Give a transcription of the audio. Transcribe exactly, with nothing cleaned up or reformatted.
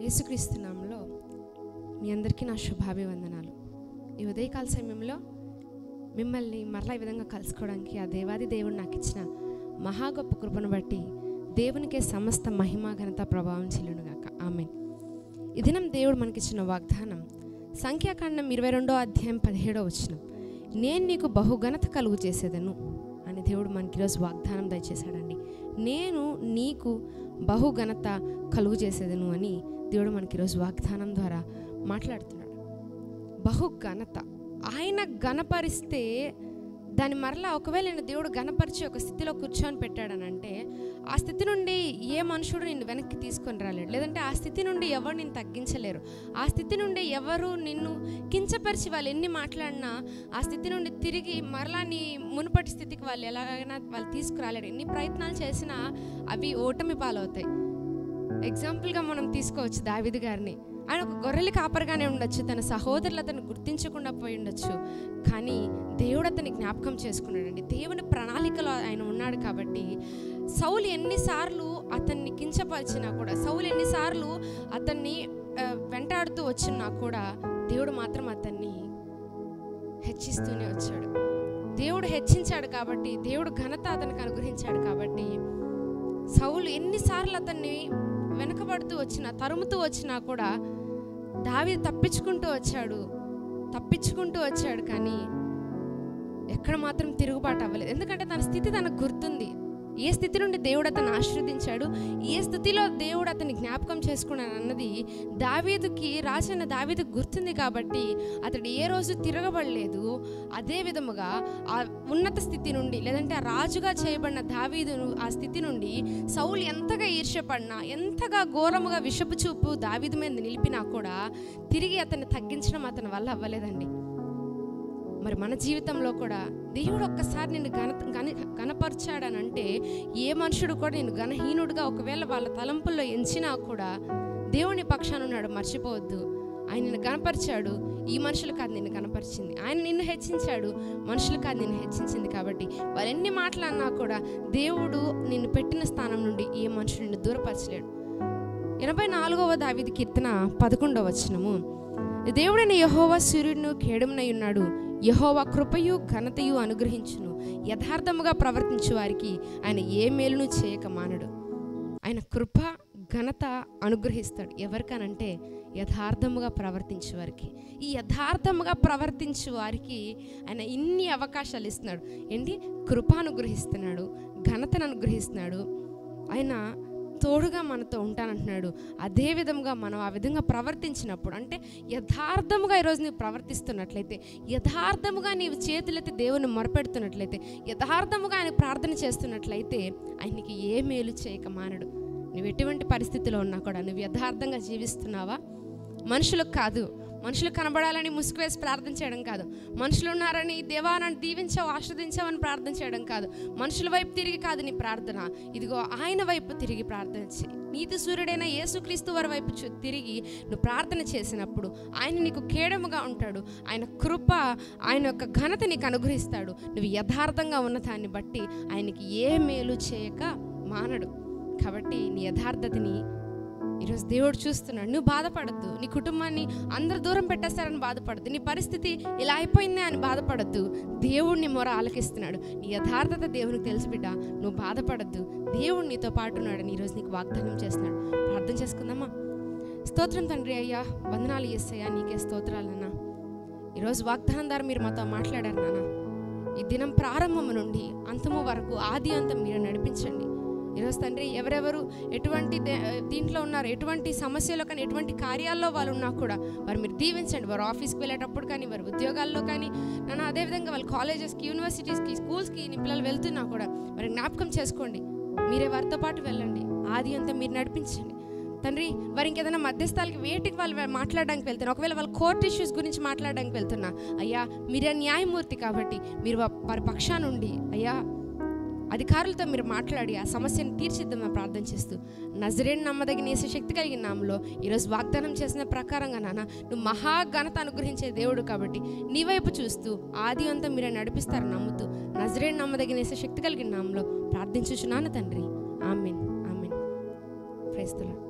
యేసుక్రీస్తు నామములో మీ అందరికీ నా శుభాభివందనాలు. ఈ ఉదయకాల సమయంలో మిమ్మల్ని మరలా ఈ విధంగా కలుసుకోవడానికి ఆ దేవాది దేవుడు నాకు ఇచ్చిన మహా గొప్ప కృపను బట్టి దేవునికే సమస్త మహిమ ఘనత ప్రభావం చెల్లునుగాక. ఆమేన్. ఈ దినం దేవుడు మనకిచ్చిన వాగ్దానం సంఖ్యాకాండం ఇరవై రెండో అధ్యాయం పదిహేడో వచనం, నేను నీకు బహుఘనత కలుగు చేసేదను అని దేవుడు మనకి ఈరోజు వాగ్దానం దయచేశాడండి. నేను నీకు బహుఘనత కలుగు చేసేదను అని దేవుడు మనకి ఈరోజు వాగ్దానం ద్వారా మాట్లాడుతున్నాడు. బహుఘనత, ఆయన గణపరిస్తే దాని మరలా ఒకవేళ నేను దేవుడు గణపరిచి ఒక స్థితిలో కూర్చొని పెట్టాడనంటే ఆ స్థితి నుండి ఏ మనుషుడు నిన్ను వెనక్కి తీసుకొని రాలేడు, లేదంటే ఆ స్థితి నుండి ఎవరు నిన్ను తగ్గించలేరు. ఆ స్థితి నుండి ఎవరు నిన్ను కించపరిచి వాళ్ళు ఎన్ని మాట్లాడినా ఆ స్థితి నుండి తిరిగి మరలా నీ మునుపటి స్థితికి వాళ్ళు ఎలాగైనా వాళ్ళు తీసుకురాలేడు. ఎన్ని ప్రయత్నాలు చేసినా అవి ఓటమి పాలవుతాయి. ఎగ్జాంపుల్గా మనం తీసుకోవచ్చు దావీదు గారిని. ఆయన ఒక గొర్రెల కాపరిగానే ఉండొచ్చు, తన సహోదరులు అతను గుర్తించకుండా పోయి ఉండొచ్చు, కానీ దేవుడు అతన్ని జ్ఞాపకం చేసుకున్నాడండి. దేవుని ప్రణాళికలో ఆయన ఉన్నాడు కాబట్టి సౌలు ఎన్నిసార్లు అతన్ని కించపరిచినా కూడా, సౌలు ఎన్నిసార్లు అతన్ని వెంటాడుతూ వచ్చినా కూడా దేవుడు మాత్రం అతన్ని హెచ్చిస్తూనే వచ్చాడు. దేవుడు హెచ్చించాడు కాబట్టి, దేవుడు ఘనత అతనికి అనుగ్రహించాడు కాబట్టి సౌలు ఎన్నిసార్లు అతన్ని వెనకబడుతూ వచ్చినా, తరుముతూ వచ్చినా కూడా దావీదు తప్పించుకుంటూ వచ్చాడు తప్పించుకుంటూ వచ్చాడు కానీ ఎక్కడ మాత్రం తిరుగుబాటు అవ్వలేదు. ఎందుకంటే తన స్థితి తనకు గుర్తుంది. ఏ స్థితి నుండి దేవుడు అతను ఆశీర్వదించాడు, ఏ స్థితిలో దేవుడు అతన్ని జ్ఞాపకం చేసుకున్నాడు అన్నది దావీదుకి, రాసిన దావీదుకి గుర్తుంది కాబట్టి అతడు ఏ రోజు తిరగబడలేదు. అదే విధముగా ఆ ఉన్నత స్థితి నుండి, లేదంటే ఆ రాజుగా చేయబడిన దావీదును ఆ స్థితి నుండి సౌలు ఎంతగా ఈర్ష్యపడినా, ఎంతగా ఘోరముగా విషపు చూపు దావీదు మీద నిలిపినా కూడా తిరిగి అతన్ని తగ్గించడం అతని వల్ల అవ్వలేదండి. మరి మన జీవితంలో కూడా దేవుడు ఒక్కసారి నిన్ను ఘన ఘన ఘనపరిచాడనంటే ఏ మనుషుడు కూడా నేను ఘనహీనుడిగా ఒకవేళ వాళ్ళ తలంపుల్లో ఎంచినా కూడా దేవుని పక్షాన ఉన్నాడు, మర్చిపోవద్దు. ఆయన నిన్ను గణపరిచాడు, ఈ మనుషులు కాదు నిన్ను గణపరిచింది. ఆయన నిన్ను హెచ్చించాడు, మనుషులు కాదు నిన్ను హెచ్చించింది. కాబట్టి వాళ్ళు ఎన్ని మాటలన్నా కూడా దేవుడు నిన్ను పెట్టిన స్థానం నుండి ఏ మనుషుడు నిన్ను దూరపరచలేడు. ఎనభై నాలుగవ దావీదు కీర్తన పదకొండవ వచనము, దేవుడైన యెహోవా సూర్యుడును కేడమునై ఉన్నాడు, యెహోవా కృపయు ఘనతయు అనుగ్రహించును, యథార్థముగా ప్రవర్తించు వారికి ఆయన ఏ మేలును చేయక మానడు. ఆయన కృప ఘనత అనుగ్రహిస్తాడు ఎవరికనంటే యథార్థముగా ప్రవర్తించే వారికి. ఈ యథార్థముగా ప్రవర్తించే వారికి ఆయన ఇన్ని అవకాశాలు ఇస్తున్నాడు. ఏంటి? కృప అనుగ్రహిస్తున్నాడు, ఘనతను అనుగ్రహిస్తున్నాడు, ఆయన తోడుగా మనతో ఉంటానంటున్నాడు. అదే విధంగా మనం ఆ విధంగా ప్రవర్తించినప్పుడు, అంటే యథార్థముగా ఈరోజు నీవు ప్రవర్తిస్తున్నట్లయితే, యథార్థముగా నీవు చేతులెత్తి దేవుని మొరపెడుతున్నట్లయితే, యథార్థముగా ఆయన ప్రార్థన చేస్తున్నట్లయితే ఆయనకి ఏ మేలు చేయక మానడు. నువ్వు ఎటువంటి పరిస్థితిలో ఉన్నా కూడా నువ్వు యథార్థంగా జీవిస్తున్నావా? మనుషులకు కాదు, మనుషులు కనబడాలని ముసుగు వేసి ప్రార్థన చేయడం కాదు, మనుషులు ఉన్నారని దేవా నన్ను దీవించావు ఆశీర్వదించావని ప్రార్థన చేయడం కాదు, మనుషుల వైపు తిరిగి కాదు నీ ప్రార్థన, ఇదిగో ఆయన వైపు తిరిగి ప్రార్థన చేయి. నీతి సూర్యుడైన యేసుక్రీస్తు వారి వైపు తిరిగి నువ్వు ప్రార్థన చేసినప్పుడు ఆయన నీకు కేడముగా ఉంటాడు. ఆయన కృప, ఆయన యొక్క ఘనత నీకు అనుగ్రహిస్తాడు. నువ్వు యథార్థంగా ఉన్న దాన్ని బట్టి ఆయనకి ఏ మేలు చేయక మానడు. కాబట్టి నీ యథార్థతని ఈరోజు దేవుడు చూస్తున్నాడు. నువ్వు బాధపడద్దు, నీ కుటుంబాన్ని అందరు దూరం పెట్టేస్తారని బాధపడద్దు, నీ పరిస్థితి ఇలా అయిపోయిందే అని బాధపడద్దు. దేవుడిని మొర ఆలకిస్తున్నాడు. నీ యథార్థత దేవునికి తెలుసు బిడ్డ, నువ్వు బాధపడద్దు. దేవుడు నీతో పాటు ఉన్నాడని ఈరోజు నీకు వాగ్దానం చేస్తున్నాడు. ప్రార్థన చేసుకుందామా? స్తోత్రం తండ్రి, అయ్యా వందనాలు యేసయ్యా, నీకే స్తోత్రాలన్నా. ఈరోజు వాగ్దానం ద్వారా మీరు మాతో మాట్లాడారు నాన్న. ఈ దినం ప్రారంభం నుండి అంతము వరకు ఆది అంతం మీరు నడిపించండి. ఈరోజు తండ్రి ఎవరెవరు ఎటువంటి దీంట్లో ఉన్నారు, ఎటువంటి సమస్యలో కానీ ఎటువంటి కార్యాల్లో వాళ్ళు ఉన్నా కూడా వారు మీరు దీవించండి. వారు ఆఫీస్కి వెళ్ళేటప్పుడు కానీ, వారి ఉద్యోగాల్లో కానీ నన్ను, అదేవిధంగా వాళ్ళ కాలేజెస్కి, యూనివర్సిటీస్కి, స్కూల్స్కి నీ పిల్లలు వెళ్తున్నా కూడా వారి జ్ఞాపకం చేసుకోండి. మీరే వారితో పాటు వెళ్ళండి, ఆది అంతా మీరు నడిపించండి తండ్రి. వారు ఇంకేదైనా మధ్యస్థాలకి వేటికి వాళ్ళు మాట్లాడడానికి వెళ్తున్నా, ఒకవేళ వాళ్ళ కోర్ట్ ఇష్యూస్ గురించి మాట్లాడడానికి వెళ్తున్నా, అయ్యా మీరే న్యాయమూర్తి కాబట్టి మీరు వారి పక్షానుండి అయ్యా అధికారులతో మీరు మాట్లాడి ఆ సమస్యను తీర్చిద్దామని ప్రార్థన చేస్తూ నజరేయుని నమ్మదగిన యేసు శక్తి కలిగిన నామములో ఈరోజు వాగ్దానం చేసిన ప్రకారంగా నాన్న, నువ్వు మహా ఘనత అనుగ్రహించే దేవుడు కాబట్టి నీ వైపు చూస్తూ ఆది అంతా మీరు నడిపిస్తారని నమ్ముతూ నజరేయుని నమ్మదగిన యేసు శక్తి కలిగిన నామములో ప్రార్థించుచున్నాను తండ్రి. Amen, amen. Praise the lord.